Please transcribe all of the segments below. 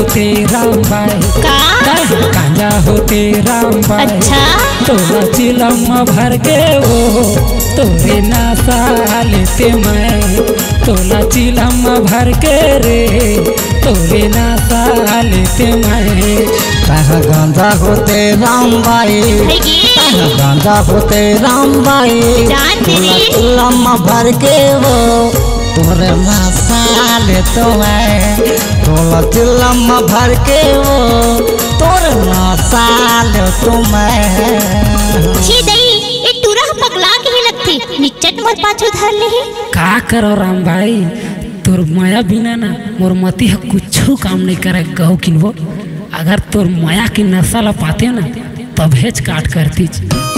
होते रामबाई गांजा होते रामबाई। अच्छा तोला चिलम भर के वो तोरे नासा लेते मैं, तोला चिलम भर के रे तोरे नासा लेते मैं। कहाँ गांजा होते रामबाई, गांजा होते रामबाई, तोला चिलम भर के वो तोरे नासा लेते मैं, तोला चिलम भर के वो तोरे नासा लेते मैं। छी दई ये टूरा पगला के ही लगती निचट मोर पाछू धर ले। का करो रामबाई, तोर माया बिना ना मोर मती है कुछ काम नहीं करे गहू किनबो। अगर तोर माया की नशा ला पाते ना तब हेच काट करती।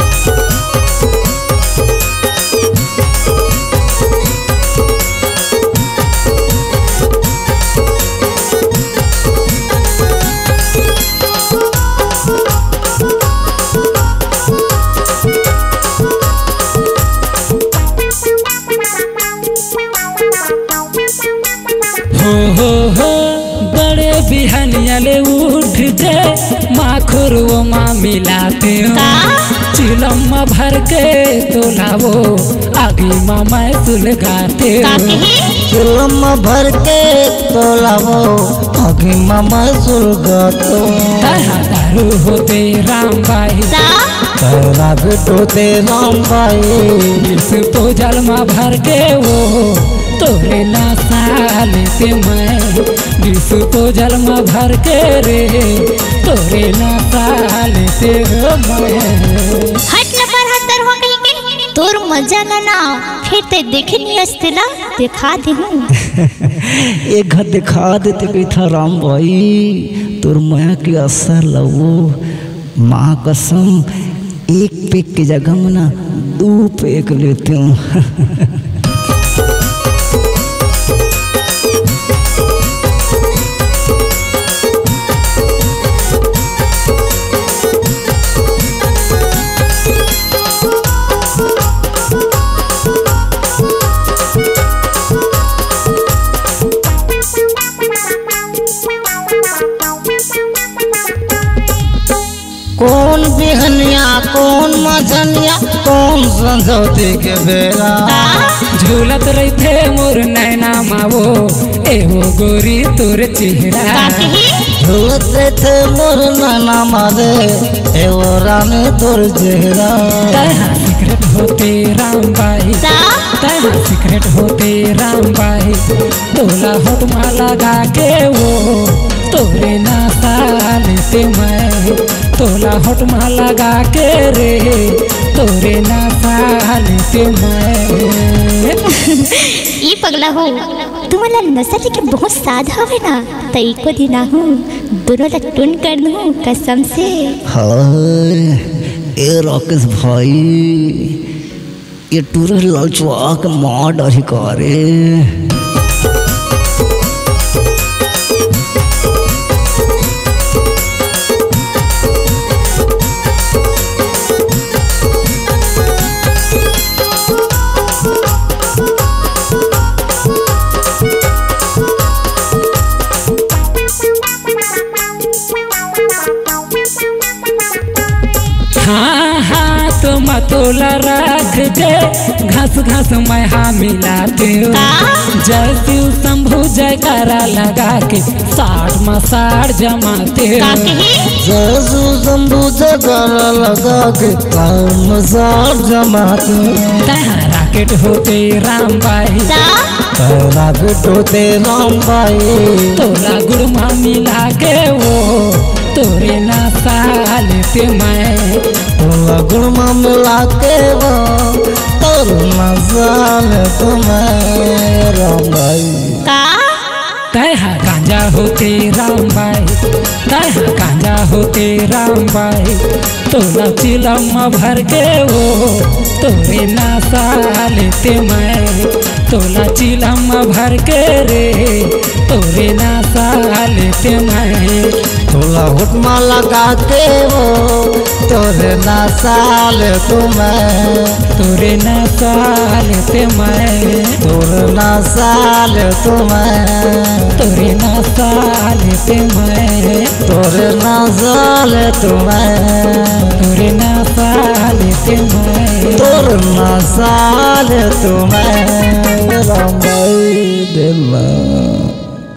हो बड़े बिहनिया ले उठ जे माखुर वो माँ मिलाते हो। चिलम भर के तोलावो आगे मामा सुलगाते हो। चिलम भर के तोलावो आगे मामा सुलगाते। दारू होते रामबाई, तारा होते रामबाई, इस तो जलमा भर के वो तोरे नासा लेते मैं, विश्व तो जलमा भर के रे तोरे नासा लेते मैं। हट न पर हतर हो गई के तोर मजा ना फिर ते देखनी अस्तिला दिखा दे हूं। एक घर दिखा देते कही था रामबाई, तोर माया की असर लगो माँ कसम एक पेक की जगह में ना 2 पेक लेते हूँ। कौन बिहनिया कौन मझनिया कौन संजौती के बेरा, झूलत रही थे मोर नैना मावो एवो गोरी तोर चेहरा। झूलत रहे थे मोर नैना मारे एवो रानी तोर चेहरा। तहा सिगरेट होते रामबाई, तहा सिगरेट होते रामबाई, तोला होठ में लगा के वो तोरे नासा लेते मैं, तोला होठ में लगा के रे तोरे नासा लेते मैं। ये पगला हो तुम्हारा नशा लेके बहुत साध हवे ना तई को दिना हूँ दोनों ला टून कर दूँ कसम से। हाय ए राकेश भाई, ये टूर लालचुआ के मार डाली करे। हाँ हाँ तो मतोला रख दे घास घास मैं हाँ मिलाते हो। जय शिव शंभु जयकारा लगा के 60 में 60 जमाते हो। जय शिव शंभु जयकारा लगा के 60 में 60 जमाते हो। तहा राकेट होते रामबाई, राकेट होते रामबाई, तोला गुड़मा मिला के वो तोरे नासा लेते मैं, तोला गुड़मा मिला के वो तोरे नासा लेते मैं रामबाई। तहा गांजा होते रामबाई, तहा गांजा होते रामबाई, तोला चिलम भर के वो तोरे नासा लेते मैं, तोला चिलम भर के रे तोरे नासा लेते मैं। हुटमा लगा के वो तोरे ना साल तुम्हें, तोरे ना साल ते मैं, तोरे ना साल तुम्हें, तोरे ना साल ते मैं, तोरे ना साल तुम्हें, तोरे ना साल ते मैं, तोरे ना साल तुम्हें, राम भाई दिल